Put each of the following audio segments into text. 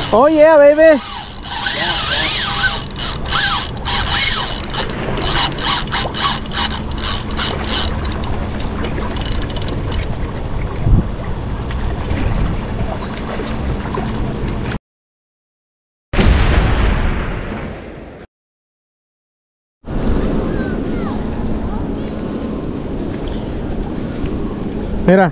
Oh yeah, baby. Mira.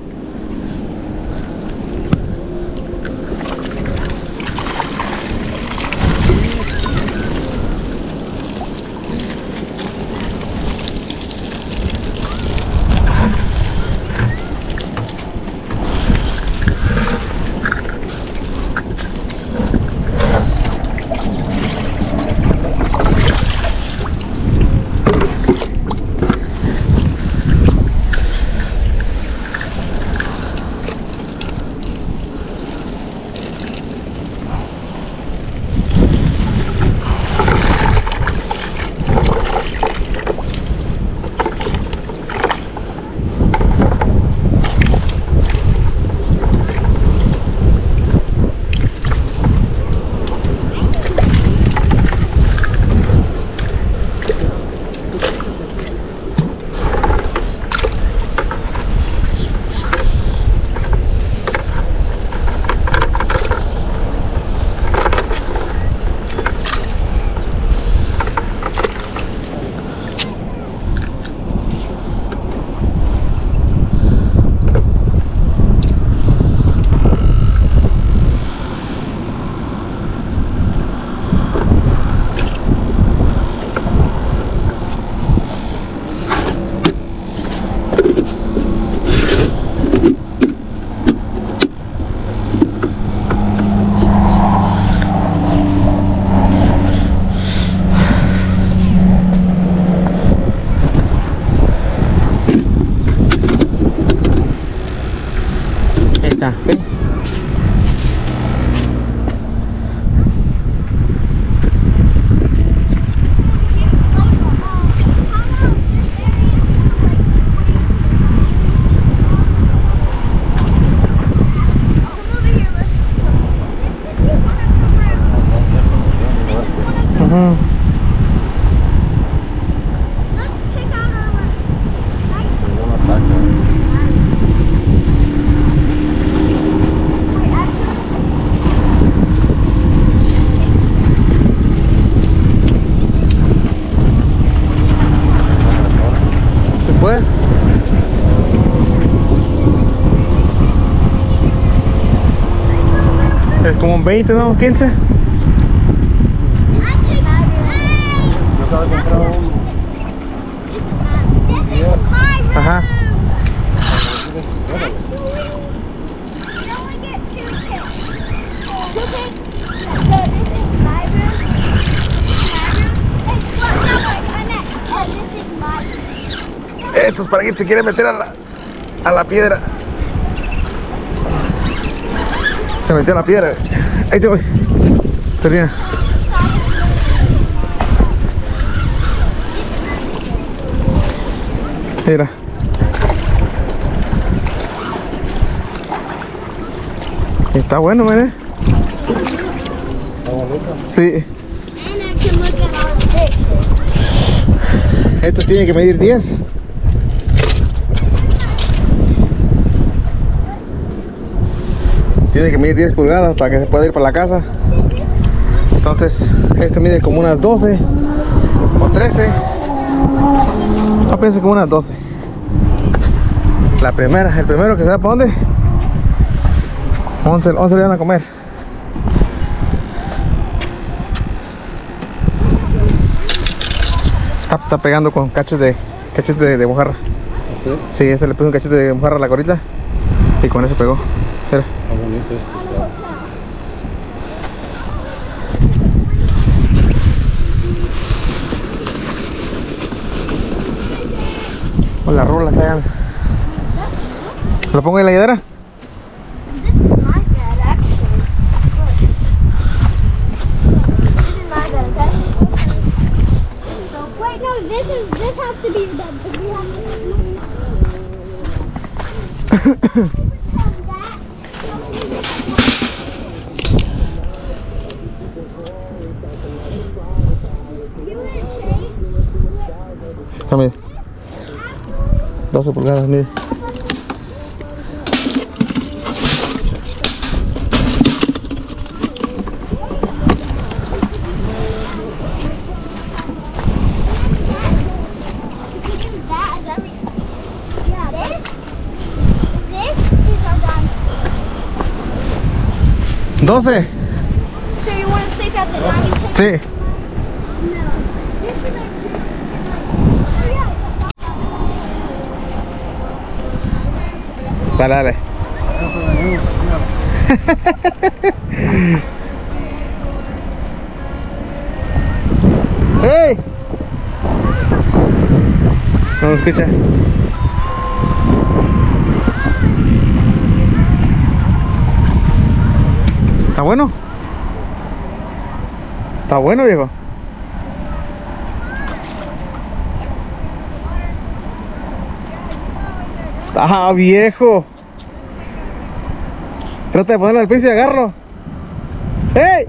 ¿Ven? Pues es como un 20, ¿no? 15. Ajá. Estos para que se quieren meter a la piedra. Se metió a la piedra. Ahí te voy. Termina. Mira. Está bueno, mire. Sí. Estos tienen que medir 10. Tiene que medir 10 pulgadas para que se pueda ir para la casa. Entonces este mide como unas 12 o 13. No pienso como unas 12. El primero que se va para dónde 11 le van a comer. Está pegando con cachete de mojarra. Sí, ese le puso un cachete de mojarra a la corita y con eso pegó. Mira. Está bonito esto. Con las rolas hagan. ¿Lo pongo en la hiedra? This has to be your bed. Mide 12 pulgadas, mide. That is everything. Yeah, this is our diamond. 12. So you want to sleep at the diamond table? Sí. No. This is like... Oh, yeah. Dale, dale. ¡Hey! No me escucha. ¿Está bueno? ¿Está bueno, viejo? ¡Ah, viejo! Trata de ponerlo al piso y agarrarlo. ¡Hey!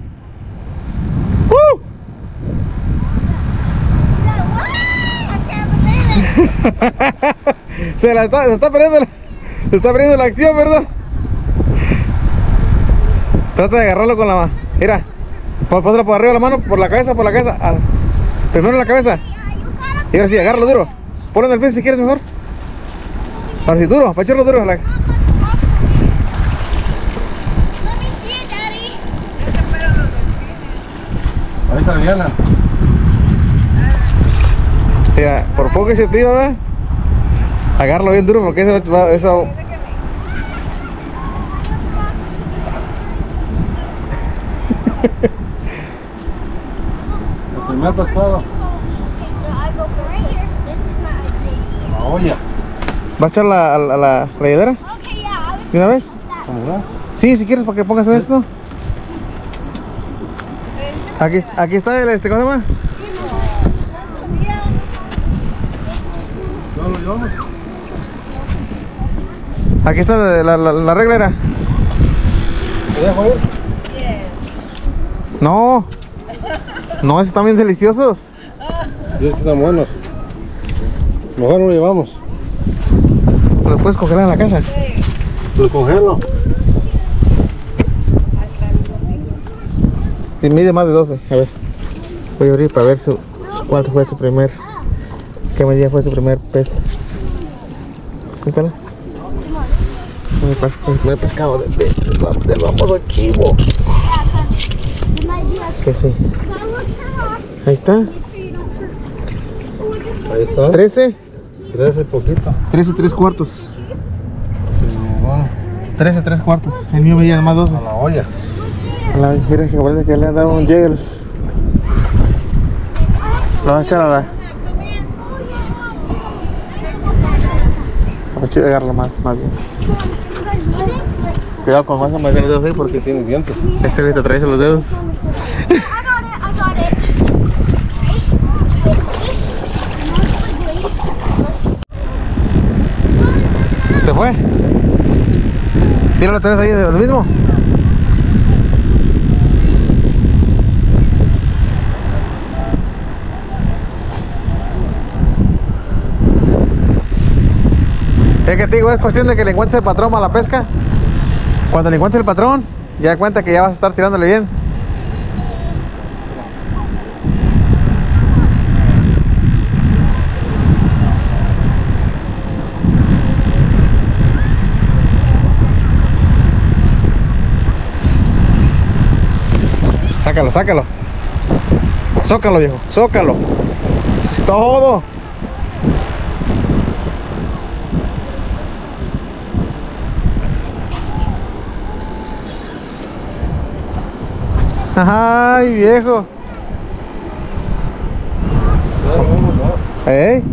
Se está perdiendo la acción, ¿verdad? Trata de agarrarlo con la mano. Mira, pónselo por arriba de la mano, por la cabeza, Ah, primero la cabeza. Y ahora sí, agárralo duro. Ponlo en el piso si quieres mejor. Ahora sí, duro, para echarlo duro. Ahí está Diana. Mira, por poco que se te iba, ¿verdad? Agárralo bien duro porque eso El primer pescado. La olla. ¿Va a echar a la hielera? ¿De una vez? ¿Cómo ves? Sí, si quieres, para que pongas en esto. Aquí está el ¿cómo se llama? Yo. Aquí está la reglera. ¿Te dejo ir? No, esos están bien deliciosos. Sí, están buenos. Mejor lo llevamos. Los puedes congelar en la casa. Lo congelo. Y mide más de 12. A ver, voy a abrir para ver cuál fue su primer. ¿Qué medida fue su primer pez? Cuéntale. El primer pescado del famoso chivo. Que sí. Ahí está. Ahí está. 13. 13 poquito. 13 3/4. Sí, bueno. 13 3/4. El mío medía más 12. A la olla. Mira, se parece que le han dado un Jägers. Lo van a echar a la. A ver, agarrarlo más bien. Cuidado con más a meter los dedos ahí porque Tiene dientes. ese güey te atraviesa los dedos. ¿Se fue? Tíralo otra vez ahí de lo mismo. Es que te digo, es cuestión de que le encuentres el patrón a la pesca. Cuando le encuentres el patrón, ya da cuenta que ya vas a estar tirándole bien. Sácalo. Zócalo, viejo, zócalo. Es todo. Ay, viejo. ¿Eh?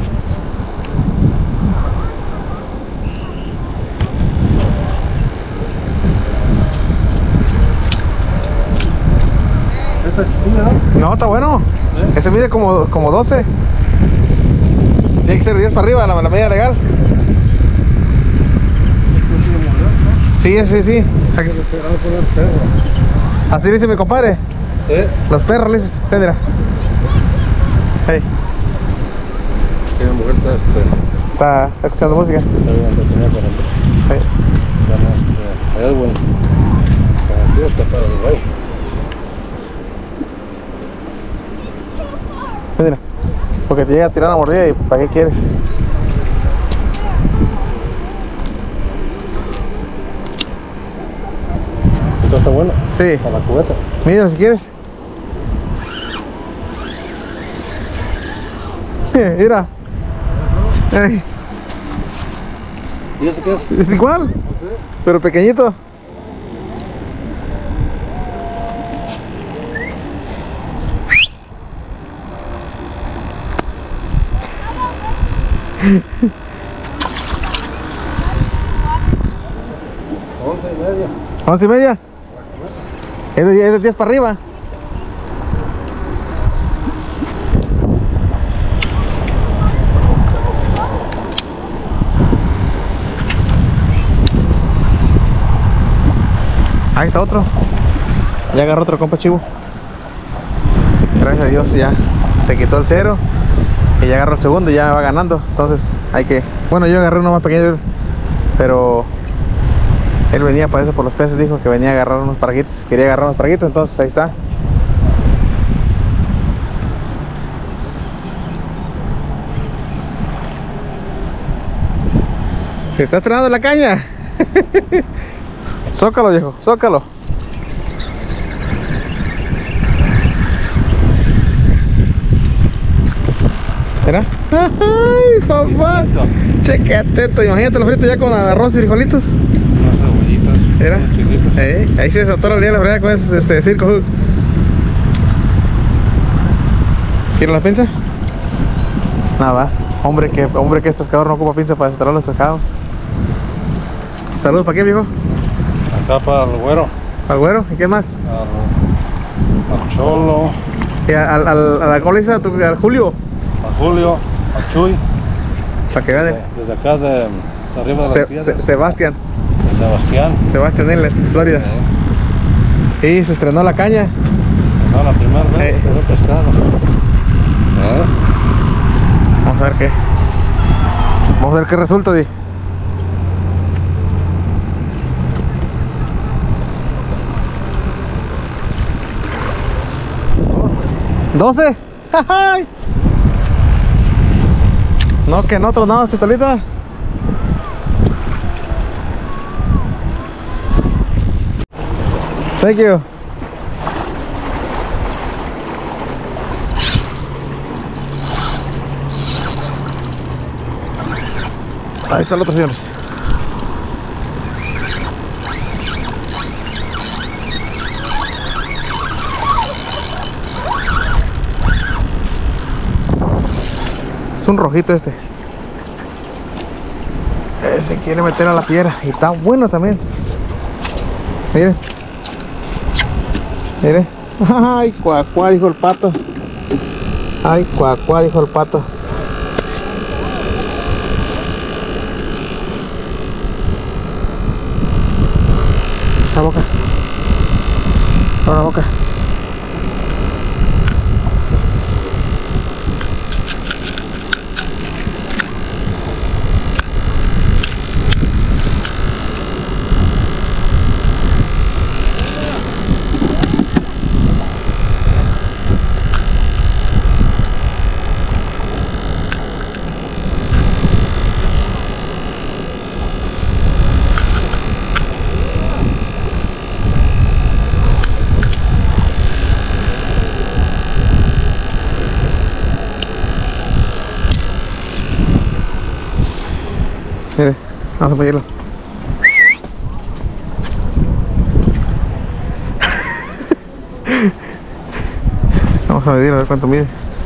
Esta chiquilla, ¿no? No, está bueno. Ese mide como 12. Tiene que ser 10 para arriba, la medida legal. Sí. Aquí. Así dice mi compadre. Sí. Los perros, le dice. Mira. Hey. Sí, la mujer Está escuchando música. está bien entretenida con el Sí. Edwin. Se me quiere escapar el güey. Sí, mira. Porque te llega a tirar una mordida y ¿para qué quieres? ¿Esto está bueno? Sí. Para la cubeta. Mira si quieres. Mira. Ay, ¿Y ese qué es? es igual, pero pequeñito. Once y media. 11:30. Es de 10 para arriba. Ahí está otro. Ya agarró otro compa chivo. Gracias a Dios ya se quitó el cero. Y ya agarró el segundo y ya va ganando. Entonces hay que... Bueno, yo agarré uno más pequeño. Pero él venía para eso por los peces. Dijo que venía a agarrar unos paraguitos. Quería agarrar unos paraguitos. Entonces ahí está. Se está estrenando la caña. Zócalo, viejo, zócalo. Mira. Ay, papá. Chequete esto. Imagínate lo frito ya con arroz y frijolitos. Unas cebollitas. Mira. Unos chilitos. Ahí se desató el día la verdad con ese circo hook. ¿Quieres la pinza? Nada, va. Hombre que es pescador no ocupa pinza para desatar los pescados. Saludos, ¿para qué, viejo? Acá para el güero. ¿Al güero? ¿Y qué más? Al Cholo. ¿Y ¿cómo le dices al Julio? A Julio. A Chuy. Para que vean. Desde acá de arriba de las piedras. Sebastián. De Sebastián. Sebastián Inlet, Florida. Y se estrenó la caña. No, la primera vez que he pescado. Vamos a ver qué. Vamos a ver qué resulta, Di. ¿12? ¡Ay! No, que no tronamos, pistolita. Thank you. Ahí está el otro, señores. Es un rojito este. Se quiere meter a la piedra y está bueno también. Miren. Miren. Ay, cuacuá, dijo el pato. Ay, cuacuá, dijo el pato. La boca. Abre la boca. Mire, vamos a pedirlo. Vamos a medir a ver cuánto mide.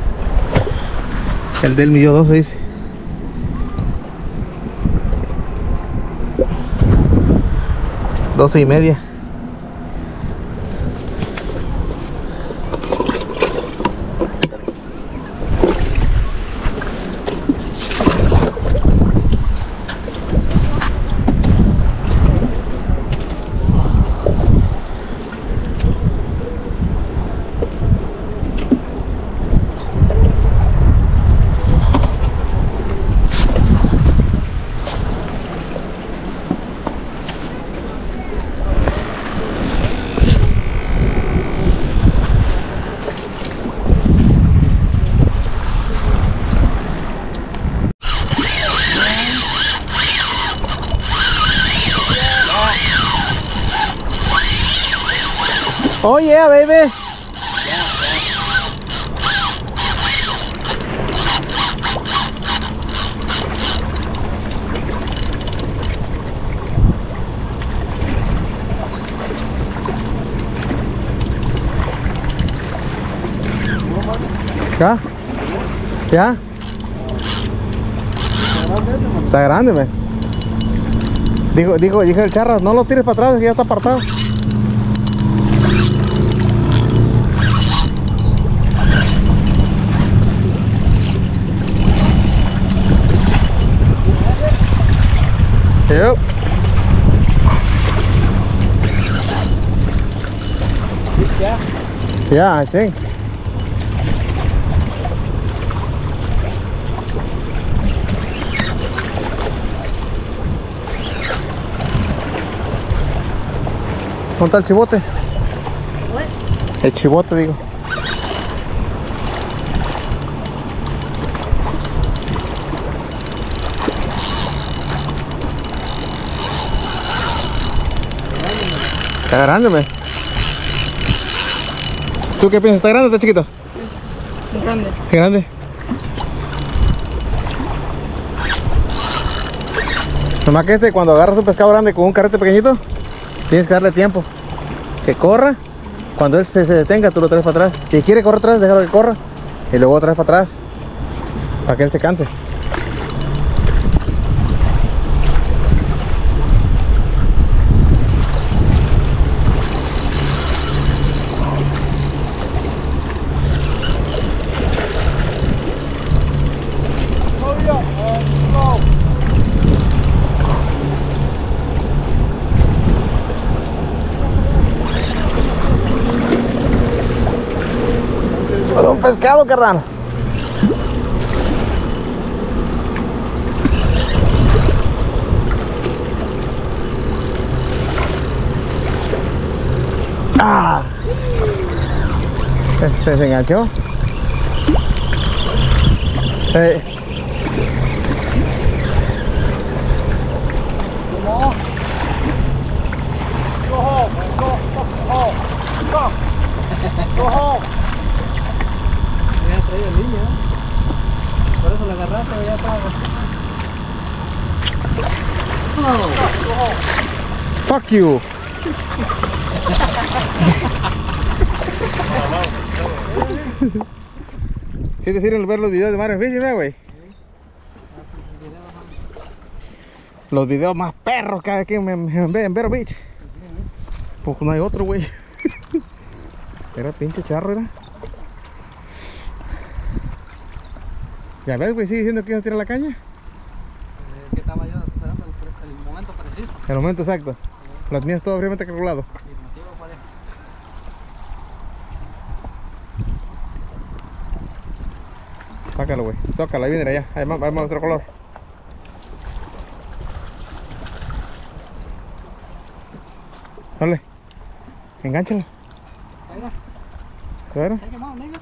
El del midió 12, dice. $12.5. Oh yeah, baby. ¿Ya? ¿Ya? Está grande, me. Dijo el charras, no lo tires para atrás, que ya está apartado. Yep. Yeah, I think. ¿Dónde está el chivote? El chivote, digo. Está grande, me. ¿Tú qué piensas? ¿Está grande o está chiquito? Grande. Grande. Nomás que cuando agarras un pescado grande con un carrete pequeñito, tienes que darle tiempo que corra. Cuando él se detenga, tú lo traes para atrás. Si quiere correr atrás, déjalo que corra y luego otra vez para atrás para que él se canse. Un pescado, carnal. Ah, se enganchó. Ya traía línea, por eso la agarraste, ya estaba. Fuck you. ¿Sí te sirven ver los videos de Mario Fishing, güey? Los videos más perros que hay aquí en Vero Beach. Pues no hay otro, güey. Era pinche charro, era. Ya ves, güey, sigue diciendo que iba a tirar la caña. Que estaba yo esperando el momento preciso. El momento exacto. Lo tenías todo fríamente calculado. Y el motivo cuál es. Sácalo, güey. Sácalo, ahí viene allá. Ahí más otro color. Dale. Engánchalo. Venga, Claro. ¿se ha quemado, negro?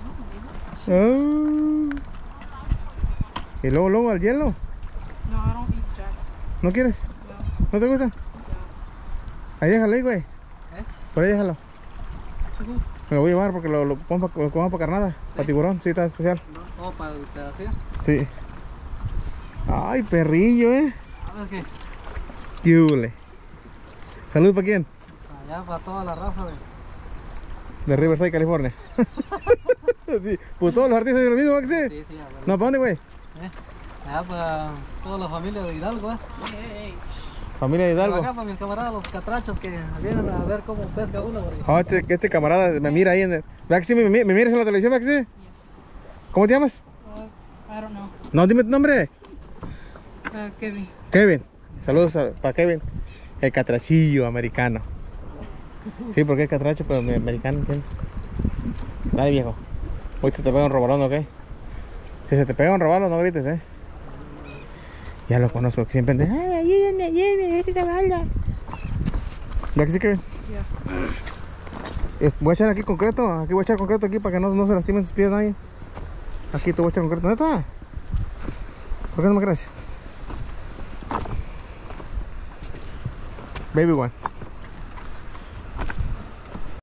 Y luego al hielo. No, I don't eat jack. ¿No quieres? ¿No te gusta? Ahí déjalo ahí, güey. Por ahí déjalo. Me lo voy a llevar porque lo pongo para carnada. ¿Sí? Para tiburón, sí, está especial. Oh, para el pedacillo. Sí. Ay, perrillo, A ver qué. ¿Qué hule? ¿Salud para quién? Allá para toda la raza De Riverside, California. Sí. Pues todos los artistas dicen lo mismo, ¿va que sí? Sí, a ver. No, ¿para dónde, güey? Allá para toda la familia de Hidalgo, ¿eh? Familia de Pero Hidalgo. acá para mis camaradas, los catrachos que vienen a ver cómo pesca uno. Porque... Ah, este camarada me mira ahí en el... ¿Va que sí? ¿Me miras en la televisión, va que sí? ¿Cómo te llamas? I don't know. No, dime tu nombre. Kevin. Kevin. Saludos para Kevin. El catrachillo americano. Sí, porque es catracho, pero americano, ¿entiendes? Dale, viejo. Hoy se te pega un robalón, ¿ok? Si se te pega un robalón, no grites, ¿eh? Ya lo conozco, que siempre ande, ay, ayúdenme, este caballo. ¿Ya que sí, Kevin? Voy a echar aquí concreto, voy a echar concreto aquí para que no se lastimen sus pies nadie. Aquí te voy a echar concreto, ¿neta? ¿Por qué no me crees? Baby one.